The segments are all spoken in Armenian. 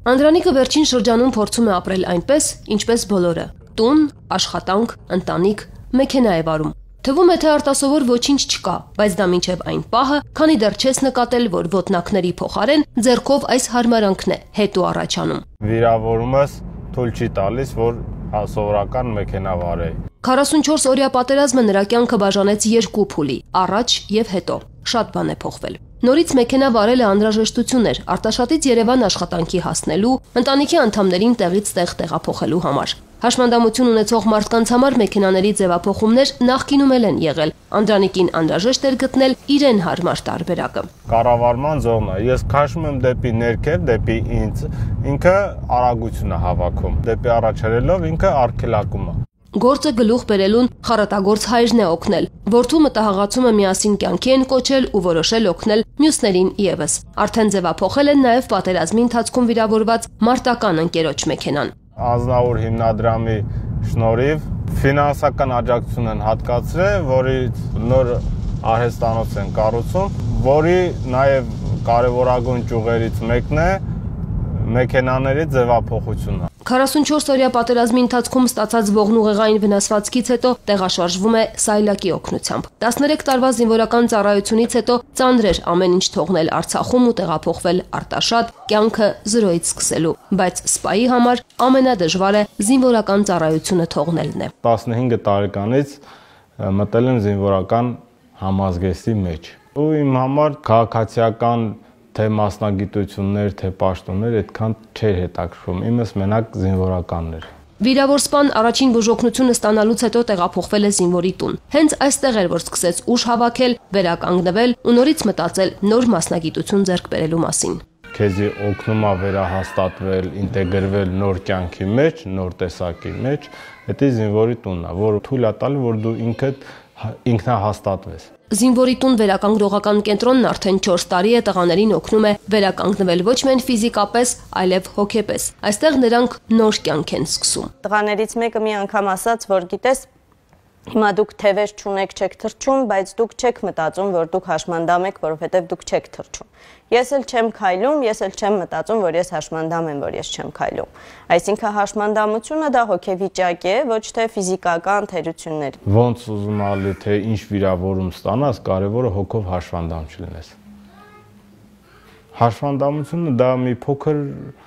Անդրանիկը վերջին շրջանում փորձում է ապրել այնպես, ինչպես բոլորը՝ տուն, աշխատանք, ընտանիք, մեքենա է վարում։ Թվում է, թե արտասովոր ոչինչ չկա, բայց դա մինչև այն պահը, քանի դեռ չես նկատել, որ ոտնակների փոխարեն ձեռքով այս հարմարանքն է հետո առաջանում։ Վիրավորումս թույլ չի տալիս, որ սովորական մեքենա վարեի։ 44 օրյա պատերազմը նրա կյանքը բաժանեց երկու փուլի՝ առաջ եւ հետո։ Շատ բան է փոխվել։ Նորից մեքենա վարելը անհրաժեշտություն էր Արտաշատից Երևան աշխատանքի հասնելու, ընտանիքի անդամներին տեղից տեղ տեղափոխելու համար։ Հաշմանդամություն ունեցող մարդկանց համար մեքենաների ձևափոխումներ նախկինում են եղել։ Անդրանիկին անհրաժեշտ էր գտնել իրեն հարմար տարբերակը։ Կառավարման զոնա, ես քաշում եմ դեպի ներքև, դեպի ինձ, ինքը արագություն է հավաքում, դեպի առաջ հրելով ինքը արգելակում է։ Գործը գլուխ բերելուն խառատագործ հայրն է օգնել։ Որդու մտահղացումը միասին կյանքի են կոչել ու որոշել օգնել մյուսներին եւս։ Արդեն ձևափոխել են նաեւ պատերազմի ընթացքում վիրավորված մարտական ընկերոջ մեքենան։ Ազնավուր հիմնադրամի շնորհիվ ֆինանսական աջակցություն են հատկացրել, որից նոր արհեստանոց են կառուցում, որի նաեւ կարևորագույն ճյուղերից մեկն է մեքենաների ձևափոխությունը։ 44 օրյա պատերազմի ընթացքում ստացած ողնուղեղային վնասվածքից հետո տեղաշարժվում է Սայլակի օգնությամբ։ 13 տարվա զինվորական ծառայությունից հետո ծանր էր ամեն ինչ թողնել Արցախում ու տեղափոխվել Արտաշատ, կյանքը զրոյից սկսելու, բայց սպայի համար ամենադժվարը զինվորական ծառայությունը թողնելն է։ 15 տարեկանից մտել եմ զինվորական համազգեստի մեջ։ Ու իմ համար քաղաքացիական թե մասնագիտություններ, թե պաշտոններ այդքան չէր հետաքրքրում, իմս մենակ զինվորականն էր։ Վիրավոր սպան առաջին բուժօգնությունը ստանալուց հետո տեղափոխվել է զինվորի տուն։ Հենց այստեղ էր, որ սկսեց ուժ հավաքել, վերականգնվել ու նորից մտածել նոր մասնագիտություն ձեռք բերելու մասին։ Քեզի օգնում է վերահաստատվել, ինտեգրվել նոր կյանքի մեջ, նոր տեսակի մեջ, դա զինվորի տունն է, որ թույլ է տալի, որ դու ինքնահաստատվես։ Զինվորի տուն վերականգնողական կենտրոնն արդեն 4 տարի է տղաներին օգնում է վերականգնվել ոչ միայն ֆիզիկապես, այլև հոգեպես։ Այստեղ նրանք նոր կյանք են սկսում։ Տղաներից մեկը մի անգամ ասաց, որ գիտես, հիմա դուք թևեր չունեք, չեք թռչում, բայց դուք չեք մտածում, որ դուք հաշմանդամ եք, որովհետև դուք չեք թռչում։ Ես էլ չեմ քայլում, ես էլ չեմ մտածում, որ ես հաշմանդամ եմ, որ ես չեմ քայլում։ Այսինքն հաշմանդամությունը դա հոգեվիճակ է, ոչ թե ֆիզիկական թերություններ։ Ոնց ուզում ալի, թե ինչ վիրավորում ստանաս, կարևորը հոգով հաշվանդամ չլինես։ Հաշվանդամությունը դա մի փոքր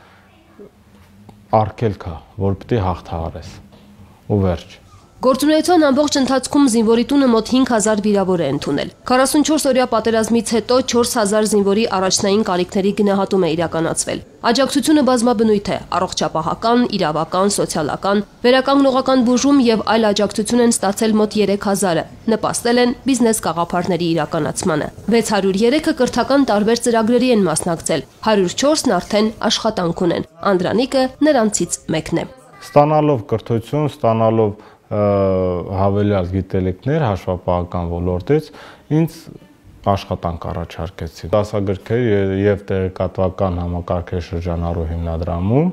արգելք է, որ պետք է հաղթահարես։ Ու վերջ։ Գործունեության ամբողջ ընթացքում զինվորի տունը մոտ 5000 վիրավոր է ընդունել։ 44 օրյա պատերազմից հետո 4000 զինվորի առաջնային կարիքների գնահատում է իրականացվել։ Աջակցությունը բազմաբնույթ է՝ առողջապահական, իրավական, սոցիալական, վերականգնողական բուժում եւ այլ աջակցություն են ստացել մոտ 3000-ը, նպաստել են բիզնես գաղափարների իրականացմանը։ 603-ը կրթական տարբեր ծրագրերի են մասնակցել, 104-ն արդեն աշխատանք ունեն։ Անդրանիկը նրանցից մեկն է։ Ստանալով կրթություն, ստանալով հավելյալ գիտելիքներ հաշվապահական ոլորտից ինձ աշխատանք առաջարկեցին։ Դասագրքեր եւ տեղեկատվական համակարգեր հիմնադրամում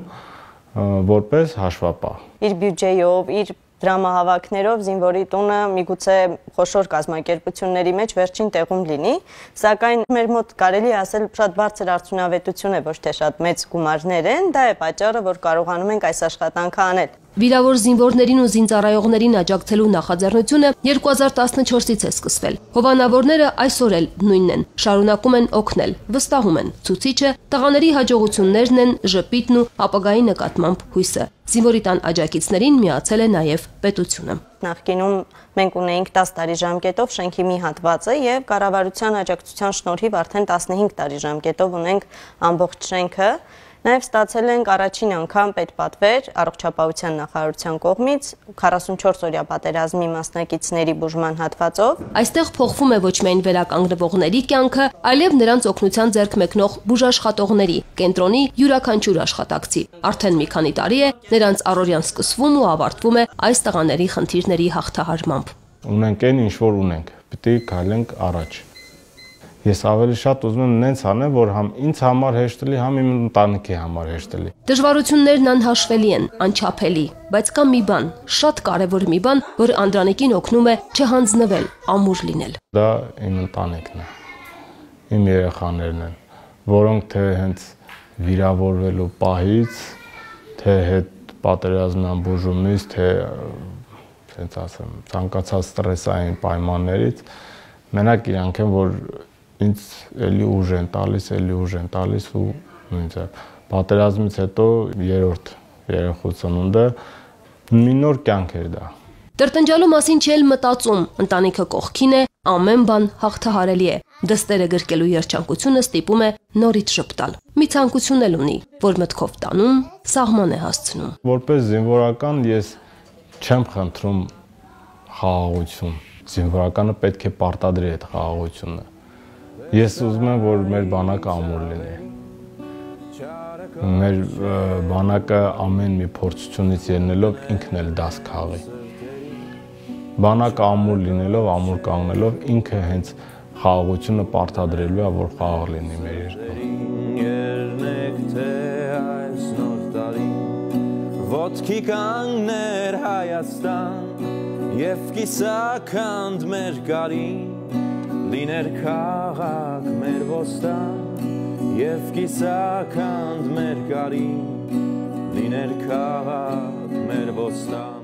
որպես հաշվապահ։ Իր բյուջեով, իր դրամահավաքներով զինվորի տունը միգուցե խոշոր կազմակերպությունների մեջ վերջին տեղում լինի, սակայն մեր մոտ կարելի ասել շատ բարձր արդյունավետություն է, ոչ թե շատ մեծ գումարներ են, դա է պատճառը, որ կարողանում ենք այս աշխատանքը անել։ Վիրավոր զինվորներին ու զինծառայողներին աջակցելու նախաձեռնությունը 2014-ից է սկսվել։ Հովանավորները այսօր էլ նույնն են, շարունակում են օգնել, վստահում են։ Ցուցիչը տղաների հաջողություններն են, ժպիտն ու ապագայի նկատմամբ հույսը։ Զինվորի տան աջակիցներին միացել է նաև պետությունը։ Նախկինում մենք ունեինք 10 տարի ժամկետով շենքի մի հատվածը եւ կառավարության աջակցության շնորհիվ արդեն 15 տարի ժամկետով ունենք ամբողջ շենքը։ Նաև ստացել ենք առաջին անգամ պետպատվեր առողջապահության նախարարության կողմից 44 օրյա պատերազմի մասնակիցների բուժման հատվածով։ Այստեղ փոխվում է ոչ միայն վերականգնվողների կյանքը, այլև նրանց օգնության ձեռք մեկնող բուժաշխատողների, կենտրոնի յուրաքանչյուր աշխատակցի։ Արդեն մի քանի տարի է նրանց առօրյան սկսվում ու ավարտվում է այս տղաների խնդիրների հաղթահարմամբ։ Ունենք այն, ինչ որ ունենք, պետք է քայլենք առաջ։ Ես ավելի շատ ուզում եմ նենց անեմ, որ համ ինձ համար հեշտ լինի, համ իմ ընտանիքի համար հեշտ լինի։ Դժվարություններն անհաշվելի են, անչափելի, բայց կա մի բան, շատ կարևոր մի բան, որ Անդրանիկին օգնում է չհանձնվել, ամուր լինել։ Դա իմ ընտանիքն է, իմ երեխաներն են, որոնք թե հենց վիրավորվելու պահից, թե հետ պատերազմյան բուժումից, թե ասենց ասեմ, ցանկացած ստրեսային պայմաններից, մենակ իրանք են, որ ինձ էլի ուժ են տալիս ու նույնիսկ պատերազմից հետո երրորդ երեխու ծնունդը մի նոր կյանք էր դա։ Տրտնջալու մասին չել մտածում, ընտանիքը կողքին է, ամեն բան հաղթահարելի է։ Դստերը գրկելու երջանկությունը ստիպում է նորից շփտալ։ Մի ցանկություն էլ ունի, որ մտքով տանում, սահման է հասցնում։ Որպես զինվորական ես չեմ խնդրում խաղաղություն։ Զինվորականը պետք է պարտադրի այդ խաղաղությունը։ Ես ուզում եմ, որ մեր բանակը ամուր լինի։ Մեր բանակը ամեն մի փորձությունից ելնելով ինքն էլ դաս քաղի։ Բանակը ամուր լինելով, ամուր կանգնելով ինքը հենց խաղաղությունը պարտադրելու է, որ խաղաղ լինի մեր երկրում։ Ոտքի կանգներ Հայաստան, և կիսաքանդ մեր գարին, լիներ քաղաք մեր ոստան, և կիսաքանդ մեր գարին, լիներ քաղաք մեր ոստան։